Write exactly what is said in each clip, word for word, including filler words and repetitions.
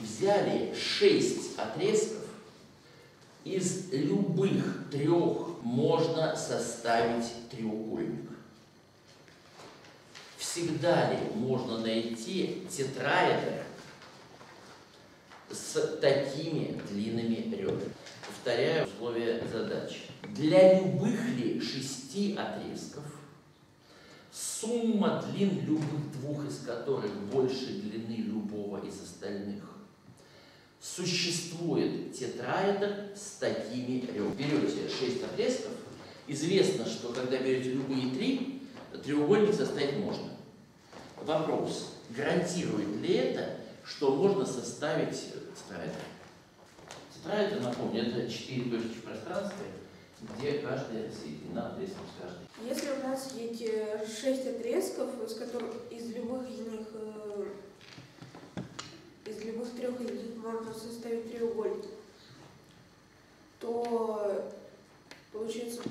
Взяли шесть отрезков, из любых трех можно составить треугольник. Всегда ли можно найти тетраэдр с такими длинными ребрами? Повторяю условия задачи. Для любых ли шести отрезков сумма длин любых двух из которых больше длины любого из остальных существует тетраэдр с такими ребрами. Берете шесть отрезков. Известно, что когда берете любые три, треугольник составить можно. Вопрос, гарантирует ли это, что можно составить тетраэдр? Тетраэдр, напомню, это четыре точки в пространстве, где каждая соединена отрезком с каждой. Если у нас есть шесть отрезков, из которых из любых из них из любых трех из них можно составить треугольник, то получается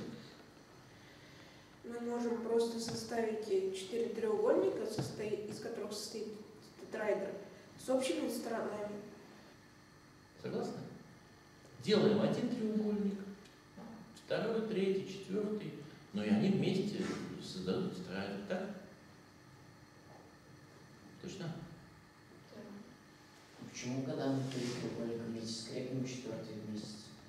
мы можем просто составить четыре треугольника, из которых состоит тетраэдр, с общими сторонами. Согласны? Делаем один треугольник, второй, третий, четвертый, но и они вместе создадут тетраэдр, так? Точно? Да. Почему, когда мы три треугольника вместе скрепим, четвертый вместе?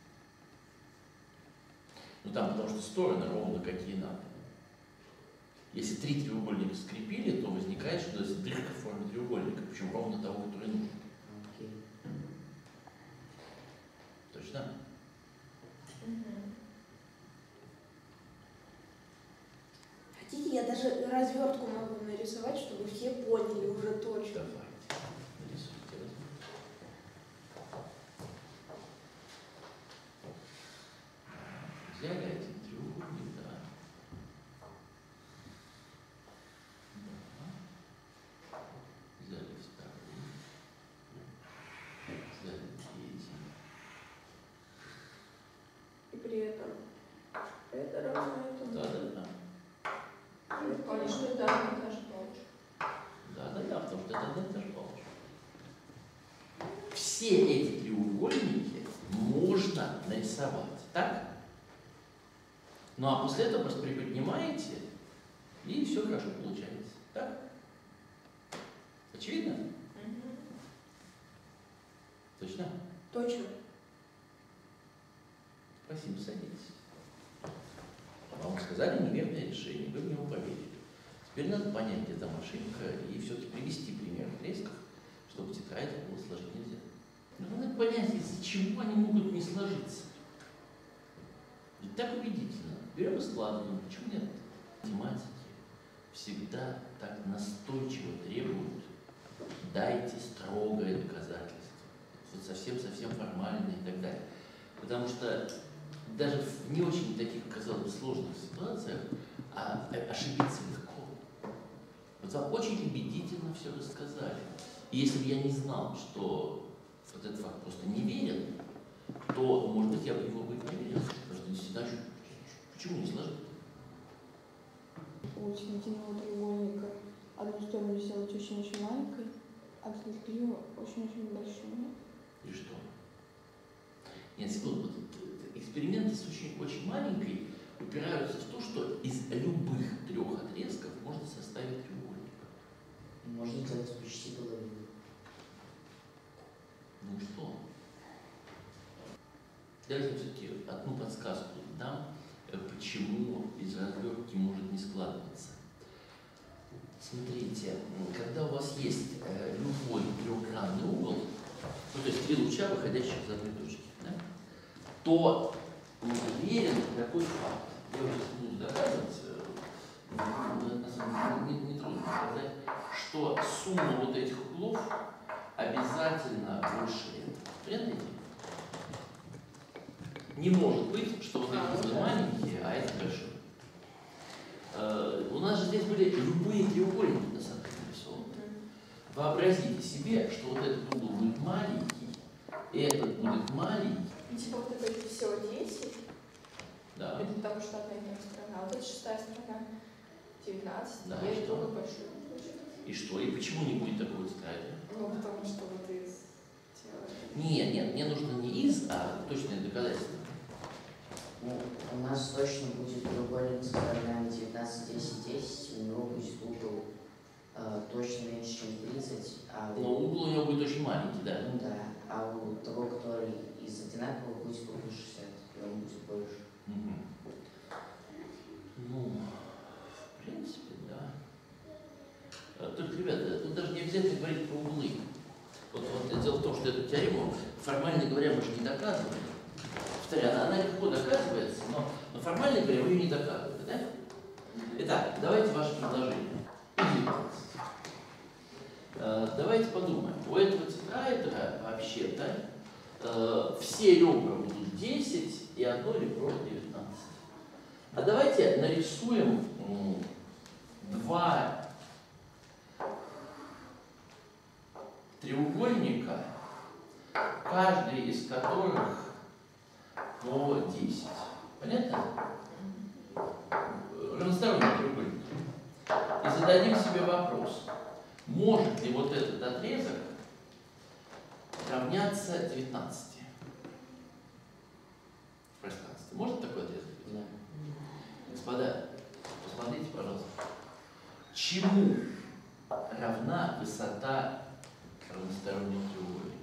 Ну там, потому что стороны ровно какие надо. Если три треугольника скрепили, то возникает, что это дырка в форме треугольника, причем ровно того, который нужен. Окей. Точно? Хотите, я даже развертку могу нарисовать, чтобы все поняли уже точно. Давайте. Нарисуйте развертку. Взяли один треугольник, да. Да. Взяли второй. Взяли третий. И при этом это равно этому. Да, да, да. Конечно, да, это даже получше. Да, да, да, потому что это одна и та же палочка. Все эти треугольники можно нарисовать, так? Ну а после этого просто приподнимаете, и все хорошо получается. Так? Очевидно? Угу. Точно? Точно. Спасибо, садитесь. Вам сказали неверное решение, вы в него поверили. Теперь надо понять, где там ошибка, и все-таки привести пример отрезков, чтобы тетрадь было сложить нельзя. Но надо понять, из-за чего они могут не сложиться. Ведь так убедительно. Берем и складываем. Почему нет? Математики всегда так настойчиво требуют: дайте строгое доказательство. Вот совсем-совсем формальное и так далее. Потому что даже в не очень таких, казалось бы, сложных ситуациях а ошибиться легко. Вот вам очень убедительно все рассказали. И если бы я не знал, что вот этот факт просто неверен, то, может быть, я бы его бы и проверил. Потому что действительно, почему не сложить? У серединного треугольника одну сторону сделать очень-очень маленькой, а другую очень-очень большой. И что? Нет, секунду, вот эксперименты с очень, очень маленькой упираются в то, что из любых трех отрезков можно составить треугольник. Можно сделать почти половину. Ну что? Давайте все-таки одну подсказку дам, почему из развертки может не складываться. Смотрите, когда у вас есть э, любой трехгранный угол, ну, то есть три луча, выходящих из одной точки, да, то верен такой факт. Я уже не буду доказывать, э, на самом деле не, не трудно сказать, что сумма вот этих углов обязательно больше этого. Понятно? Не может быть, что вот эти углы маленькие, а это большой. Э, у нас же здесь были любые треугольники на самом деле нарисованы. Вообразите себе, что вот этот угол будет маленький, и этот будет маленький. И типа вот это всего десять. Да. Это потому что одна и та же сторона. А вот эта шестая сторона девятнадцать. Да, и и что? другой большой. И что? И почему не будет такого тетради? Ну, потому что вот из Нет, нет, мне нужно не из, а точное доказательство. Ну, у нас точно будет треугольник с сторонами девятнадцать, десять, десять, у него будет угол э, точно меньше, чем тридцать, а Но угол у него будет очень маленький, да? ну да, а у того, который из одинакового, будет угол шестьдесят, и он будет больше. Угу. Ну, в принципе, да. А, Только, ребята, тут даже не обязательно говорить про углы. Вот, вот дело в том, что эту теорему, формально говоря, мы же не доказываем. Повторяю, она, она легко доказывается, но, но формально говоря, вы ее не доказываете, да? Итак, давайте ваше предложение. Э, давайте подумаем. У этого тетраэдра вообще-то э, все ребра будут десять и одно ребро девятнадцать. А давайте нарисуем м, два треугольника, каждый из которых по десять. Понятно? Равносторонние треугольники. И зададим себе вопрос, может ли вот этот отрезок равняться девятнадцати в пространстве? Может такой отрезок быть? Да. Господа, посмотрите, пожалуйста, чему равна высота равностороннего треугольника?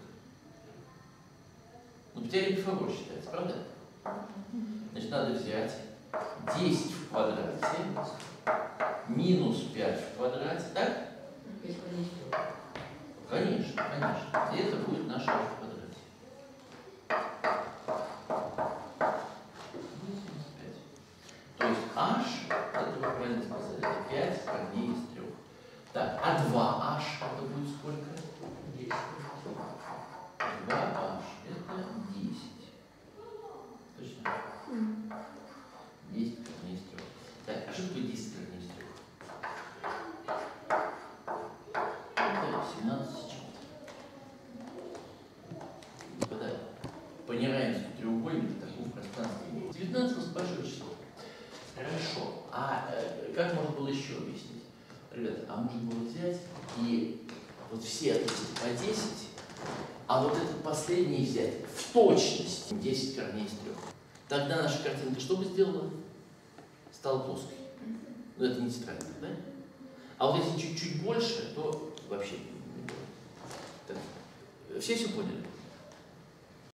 Ну, по теореме Пифагора считается, правда? Значит, надо взять десять в квадрате минус пять в квадрате, так? Конечно, конечно. И это будет наш h в квадрате. То есть h, это вы правильно сказали, это пять корней из трех. Так, а два h это будет сколько? два h это десять. Точно? десять корней из трех. Так, а что такое десять корней из трех? Это семнадцать с чем-то. Господа, по неравенству треугольника такого пространства нет. девятнадцать у нас большое число. Хорошо. А э, как можно было еще объяснить? Ребята, а можно было взять и вот все отрезки по десять, а вот этот последний взять в точности десять корней из трех. Тогда наша картинка что бы сделала? Стала плоской. Но это не тетрадь, да? А вот если чуть-чуть больше, то вообще не будет. Так, все все поняли?